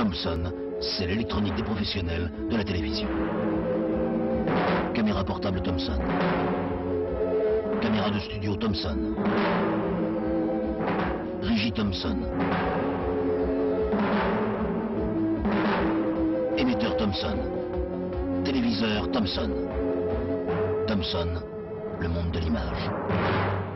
Thomson, c'est l'électronique des professionnels de la télévision. Caméra portable Thomson. Caméra de studio Thomson. Régie Thomson. Émetteur Thomson. Téléviseur Thomson. Thomson, le monde de l'image.